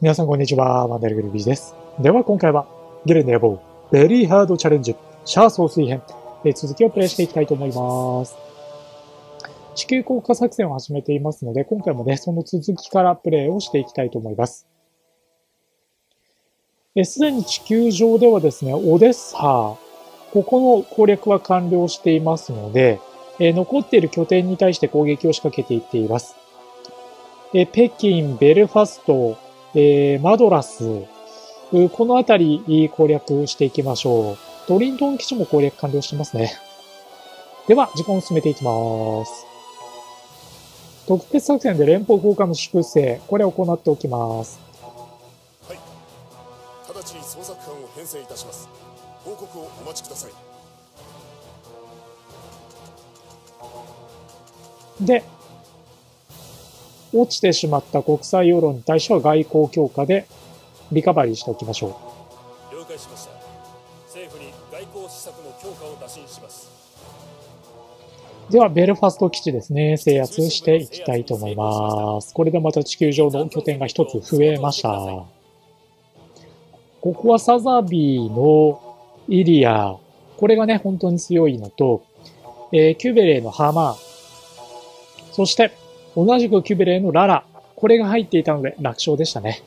皆さんこんにちは、ワンダルグルビーです。では今回は、ゲルネボー、ベリーハードチャレンジ、シャア総帥編、続きをプレイしていきたいと思います。地球降下作戦を始めていますので、今回もね、その続きからプレイをしていきたいと思います。すでに地球上ではですね、オデッサ、ここの攻略は完了していますので、残っている拠点に対して攻撃を仕掛けていっています。北京、ベルファスト、マドラス、このあたり攻略していきましょう。トリントン基地も攻略完了してますね。では、時間を進めていきます。特別作戦で連邦交換の粛清、これを行っておきます。 はい。直ちに捜索班を編成いたします。報告をお待ちください。 で、落ちてしまった国際世論に対しては外交強化でリカバリーしておきましょう。了解しました。政府に外交施策の強化を打診します。 では、ベルファスト基地ですね、制圧していきたいと思います。これでまた地球上の拠点が一つ増えました。ここはサザビーのイリア。これがね、本当に強いのと、キュベレーのハマー。そして、同じくキュベレーのララ。これが入っていたので楽勝でしたね。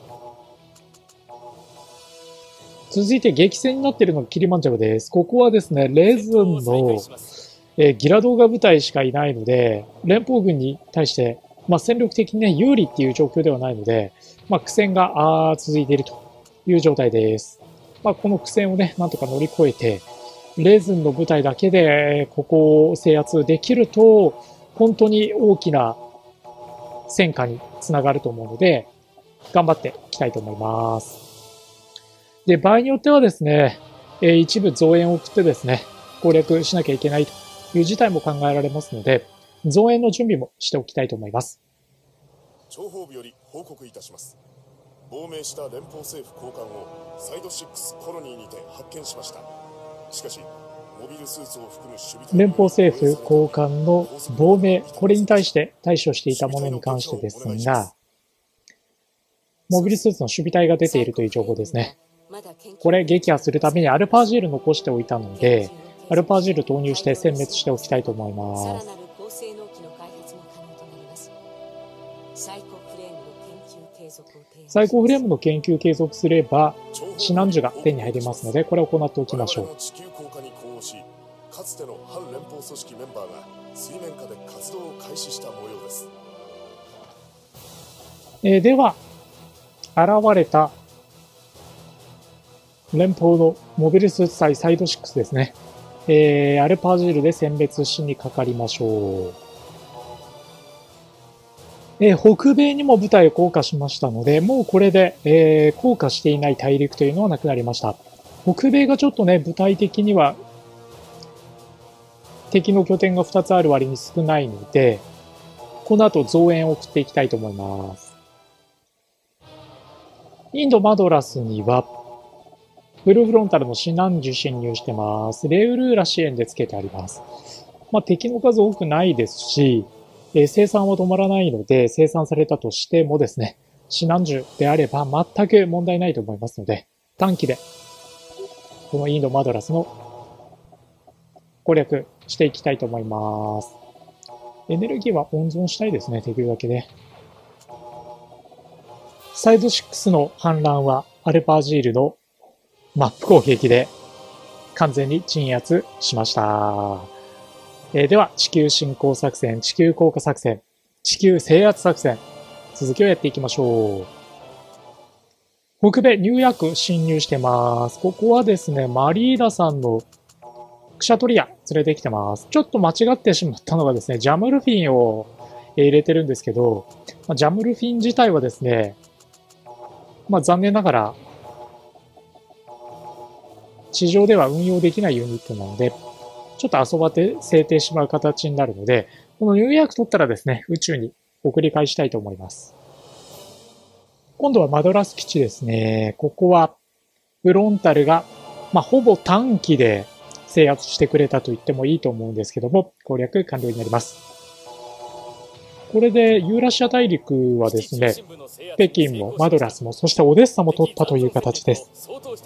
続いて激戦になっているのがキリマンジャロです。ここはですね、レズンのギラ動画部隊しかいないので、連邦軍に対して、戦力的にね、有利っていう状況ではないので、苦戦が続いているという状態です。この苦戦をね、なんとか乗り越えて、レズンの部隊だけでここを制圧できると、本当に大きな戦果につながると思うので、頑張っていきたいと思います。で、場合によってはですね、一部増援を送ってですね、攻略しなきゃいけないという事態も考えられますので、増援の準備もしておきたいと思います。 諜報部より報告いたします。亡命した連邦政府高官をサイド6コロニーにて発見しました。しかし、モビルスーツを含む守備隊連邦政府高官の亡命、これに対して対処していたものに関してですが、モビルスーツの守備隊が出ているという情報ですね。これ撃破するためにアルパージール残しておいたので、アルパージール投入して殲滅しておきたいと思います。最高フレームの研究継続すれば、シナンジュが手に入りますので、これを行っておきましょう。 かつての反連邦組織メンバーが水面下で活動を開始した模様です。 では、現れた連邦のモビルスーツ隊サイド6ですね。アルパージールで選別しにかかりましょう。北米にも部隊を降下しましたので、もうこれで、降下していない大陸というのはなくなりました。北米がちょっとね、部隊的には敵の拠点が2つある割に少ないので、この後増援を送っていきたいと思います。インドマドラスには、フルフロンタルのシナンジュ侵入してます。レウルーラ支援でつけてあります。敵の数多くないですし、生産は止まらないので、生産されたとしてもですね、シナンジュであれば全く問題ないと思いますので、短期で、このインドマドラスの攻略していきたいと思います。エネルギーは温存したいですね、できるだけね。サイド6の反乱はアルパージールのマップ攻撃で完全に鎮圧しました。では、地球侵攻作戦、地球降下作戦、地球制圧作戦、続きをやっていきましょう。北米ニューヨーク侵入してます。ここはですね、マリーダさんのクシャトリア連れてきてます。ちょっと間違ってしまったのがですね、ジャムルフィンを入れてるんですけど、ジャムルフィン自体はですね、残念ながら、地上では運用できないユニットなので、ちょっと遊ばって制定しまう形になるので、このニューヨーク取ったらですね、宇宙に送り返したいと思います。今度はマドラス基地ですね。ここは、フロンタルが、ほぼ短期で制圧してくれたと言ってもいいと思うんですけども、攻略完了になります。 これでユーラシア大陸はですね、北京もマドラスも、そしてオデッサも取ったという形です。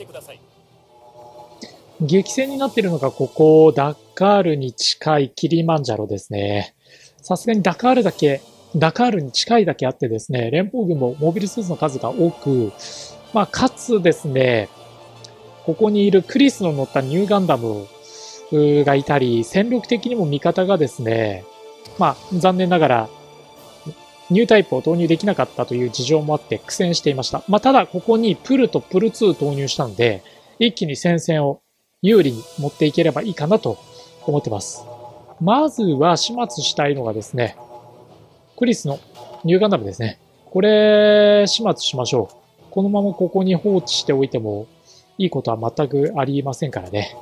激戦になっているのがここ、ダッカールに近いキリマンジャロですね。さすがにダカールに近いだけあってですね、連邦軍もモビルスーツの数が多く、かつですね、ここにいるクリスの乗ったニューガンダムがいたり、戦力的にも味方がですね、残念ながら、ニュータイプを投入できなかったという事情もあって苦戦していました。ただ、ここにプルとプル2投入したので、一気に戦線を有利に持っていければいいかなと思ってます。まずは始末したいのがですね、クリスのニューガンダムですね。これ、始末しましょう。このままここに放置しておいてもいいことは全くありませんからね。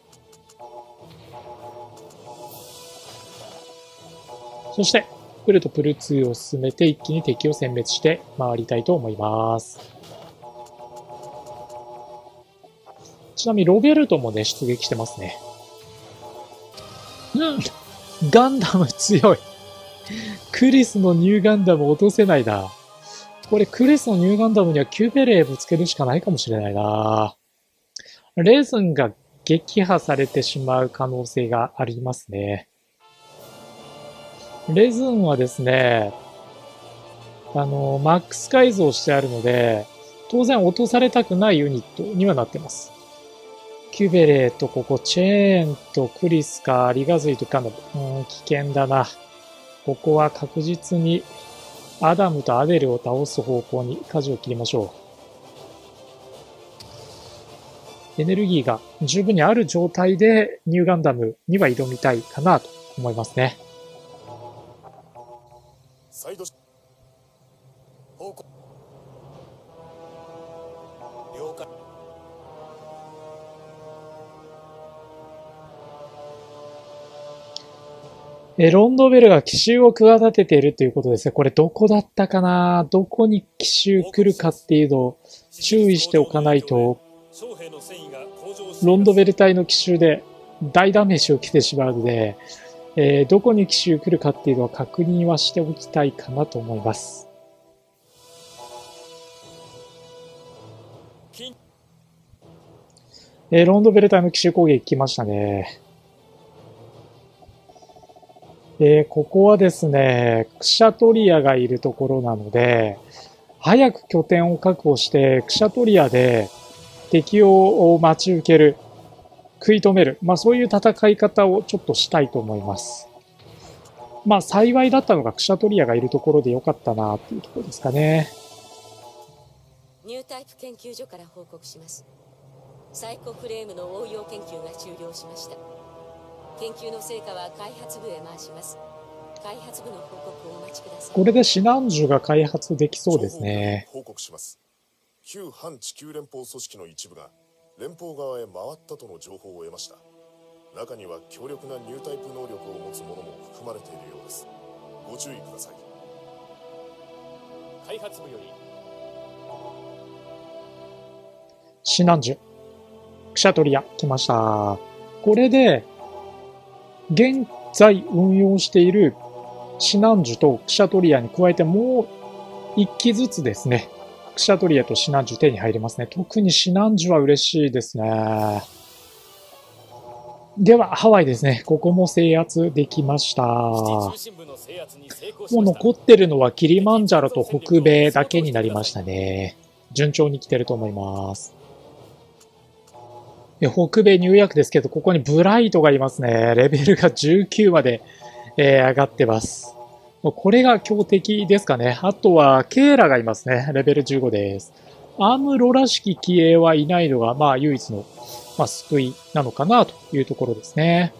そして、プルとプル2を進めて一気に敵を殲滅して回りたいと思います。ちなみにロベルトもね、出撃してますね。ガンダム強い。クリスのニューガンダム落とせないな。これクリスのニューガンダムにはキューベレーぶつけるしかないかもしれないな。レズンが撃破されてしまう可能性がありますね。レズンはですね、マックス改造してあるので、当然落とされたくないユニットにはなってます。キュベレーとここ、チェーンとクリスか、リガズイとガンダム。危険だな。ここは確実にアダムとアデルを倒す方向に舵を切りましょう。エネルギーが十分にある状態でニューガンダムには挑みたいかなと思いますね。 サイド方向了解。 ロンドベルが奇襲を企てているということですね。これどこだったかな、どこに奇襲来るかっていうのを注意しておかないと、ロンドベル隊の奇襲で大ダメージを受けてしまうので、どこに奇襲来るかっていうのは確認はしておきたいかなと思います。ロンドベル隊の奇襲攻撃来ましたね。ここはですね、クシャトリアがいるところなので、早く拠点を確保して、クシャトリアで敵を待ち受ける、食い止める、そういう戦い方をちょっとしたいと思います。幸いだったのがクシャトリアがいるところでよかったなっていうところですかね。 ニュータイプ研究所から報告します。サイコフレームの応用研究が終了しました。研究の成果は開発部へ回します。開発部の報告をお待ちください。 これでシナンジュが開発できそうですね。 報告します。旧反地球連邦組織の一部が連邦側へ回ったとの情報を得ました。中には強力なニュータイプ能力を持つ者も含まれているようです。ご注意ください。 開発部よりシナンジュ、クシャトリア来ました。これで現在運用しているシナンジュとクシャトリアに加えてもう1機ずつですね、クシャトリアとシナンジュ手に入りますね。特にシナンジュは嬉しいですね。では、ハワイですね。ここも制圧できました。もう残ってるのはキリマンジャロと北米だけになりましたね。順調に来てると思います。北米ニューヨークですけど、ここにブライトがいますね。レベルが19まで、上がってます。これが強敵ですかね。あとは、ケーラがいますね。レベル15です。アームロらしき騎兵はいないのが、唯一の、救いなのかなというところですね。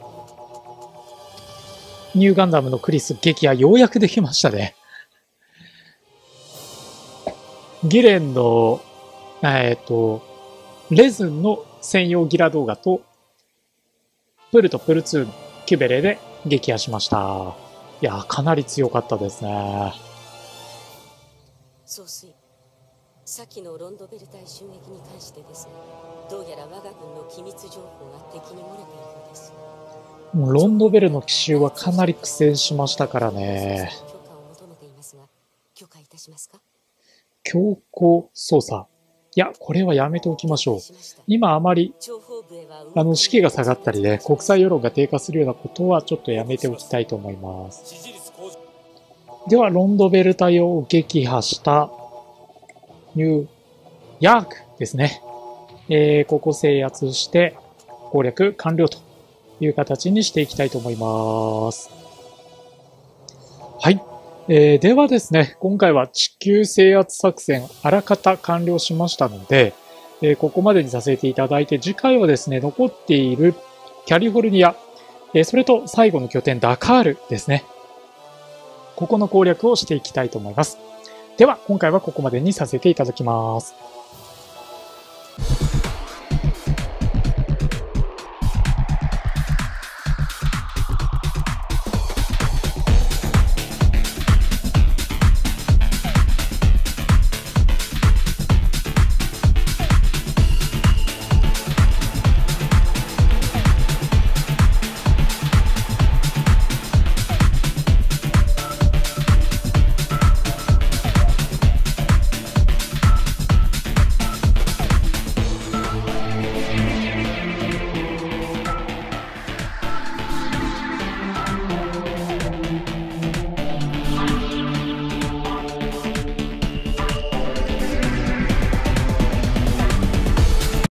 ニューガンダムのクリス撃破ようやくできましたね。ギレンの、レズンの専用ギラ動画と、プルとプル2のキュベレで撃破しました。いや、かなり強かったですね。 総帥、先のロンドベル隊襲撃に関してですが、どうやら我が軍の機密情報が敵に漏れているようです。 もうロンドベルの奇襲はかなり苦戦しましたからね。 許可いたしますか？ 強行操作。いや、これはやめておきましょう。今あまり、士気が下がったりで、国際世論が低下するようなことはちょっとやめておきたいと思います。では、ロンドベル隊を撃破したニューヤークですね。ここ制圧して攻略完了という形にしていきたいと思います。はい。ではですね、今回は地球制圧作戦あらかた完了しましたので、ここまでにさせていただいて、次回はですね、残っているキャリフォルニア、それと最後の拠点ダカールですね。ここの攻略をしていきたいと思います。では、今回はここまでにさせていただきます。